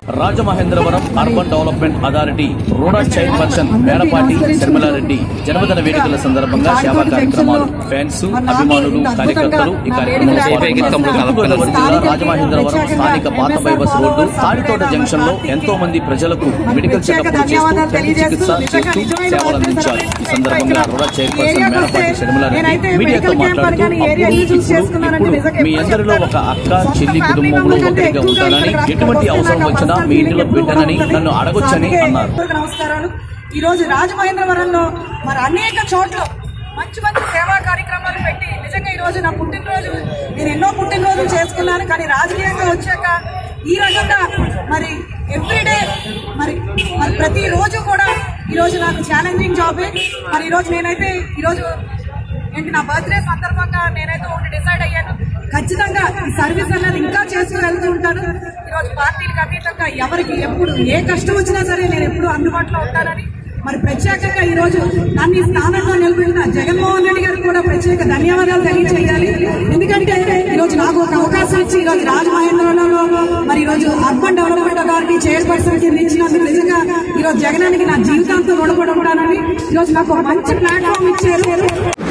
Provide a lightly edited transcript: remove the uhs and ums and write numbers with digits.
Rajamahendravaram urban development authority RUDA chairperson Medapati Sharmila Reddy జన్మదిన వేడుకల సందర్భంగా సేవా కార్యక్రమాలు ఫ్యాన్స్ అభిమానులు కార్యకర్తలు ఈ కార్యక్రమంలో రాజమహేంద్రవరం స్థానిక పాత బైబస్ రోడ్డు తాడితోట జంక్షన్ లో ఎంతో మంది ప్రజలకు మెడికల్ చెకప్లు చేస్తూ చికిత్స చేస్తూ సేవలు అందించారు. ఈ సందర్భంగా రూడా చైర్పర్సన్ మేడపాటి శర్మిలారెడ్డి మీడియాతో మాట్లాడుతూ మీ అందరిలో ఒక అక్క చెల్లి కుటుంబంలో ఒకరిగా ఉంటానని ఎటువంటి అవసరం వచ్చినా మీ ఇంటిలో పెట్టనని నన్ను అడగొచ్చని అన్నారు. నమస్కారాలు. ఈ రోజు రాజమహేంద్రవరంలో మరి అనేక చోట్ల మంచి మంచి సేవా కార్యక్రమాలు పెట్టి నిజంగా ఈ రోజు నా పుట్టినరోజు నేను ఎన్నో పుట్టినరోజులు చేసుకున్నాను. కానీ రాజకీయంగా వచ్చాక ఈ రకంగా మరి ఎవ్రీడే మరి ప్రతి రోజు కూడా ఈ రోజు నాకు ఛాలెంజింగ్ జాబే. మరి ఈ రోజు నేనైతే ఈరోజు ఏంటి నా బర్త్డే సందర్భంగా నేనైతే ఒకటి డిసైడ్ అయ్యాను, ఖచ్చితంగా ఈ సర్వీస్ అనేది ఇంకా చేస్తూ వెళ్తూ ఉంటాను. ఈరోజు పార్టీలకు అతీతంగా ఎవరికి ఎప్పుడు ఏ కష్టం వచ్చినా సరే నేను ఎప్పుడు అందుబాటులో ఉంటానని మరి ప్రత్యేకంగా ఈ రోజు నన్ను ఈ స్థానంలో నిలబెట్టిన జగన్మోహన్ రెడ్డి గారికి కూడా ప్రత్యేక ధన్యవాదాలు తెలియజేయాలి. ఎందుకంటే ఈరోజు నాకు ఒక అవకాశం ఇచ్చి ఈరోజు రాజమహేంద్రవరంలో మరి ఈరోజు అర్బన్ డెవలప్మెంట్ అథారిటీ చైర్పర్సన్ కింద ఇచ్చినందుకు నిజంగా ఈరోజు జగనానికి నా జీవితాంతో రుణపడి ఉంటానని ఈరోజు నాకు ఒక మంచి ప్లాట్ఫామ్ ఇచ్చారు.